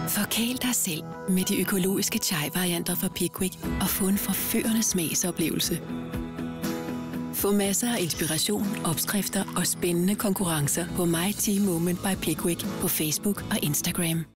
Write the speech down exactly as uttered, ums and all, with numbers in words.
Forkæl dig selv med de økologiske chai-varianter fra Pickwick og få en forførende smagsoplevelse. Få masser af inspiration, opskrifter og spændende konkurrencer på My Tea Moment by Pickwick på Facebook og Instagram.